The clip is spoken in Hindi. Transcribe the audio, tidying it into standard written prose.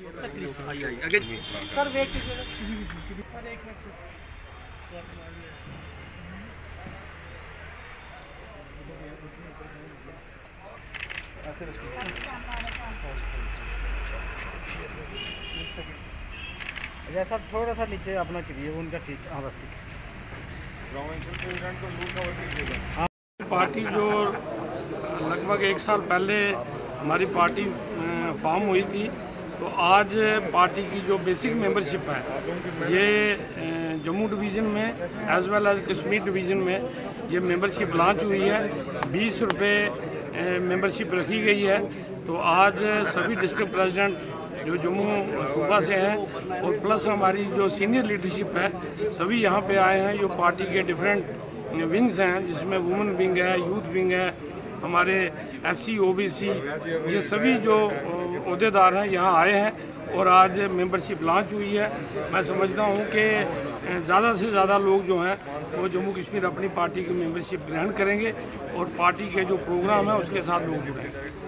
सर वेट कीजिए सर, एक मिनट सर। जैसा थोड़ा सा नीचे अपना करिए, उनका खींच। हाँ बस ठीक है। पार्टी जो लगभग 1 साल पहले हमारी पार्टी फॉर्म हुई थी, तो आज पार्टी की जो बेसिक मेंबरशिप है ये जम्मू डिवीज़न में as well as Kashmir division में ये मेंबरशिप लॉन्च हुई है। 20 रुपये मेंबरशिप रखी गई है। तो आज सभी डिस्ट्रिक्ट प्रेसिडेंट जो जम्मू सूबा से हैं और प्लस हमारी जो सीनियर लीडरशिप है सभी यहाँ पे आए हैं। जो पार्टी के डिफरेंट विंग्स हैं जिसमें वुमेन विंग है, यूथ विंग है, हमारे SC OBC ये सभी जो अहदेदार हैं यहाँ आए हैं और आज मेंबरशिप लॉन्च हुई है। मैं समझता हूँ कि ज़्यादा से ज़्यादा लोग जो हैं वो जम्मू कश्मीर अपनी पार्टी की मेंबरशिप ग्रहण करेंगे और पार्टी के जो प्रोग्राम है उसके साथ लोग जुड़ेंगे।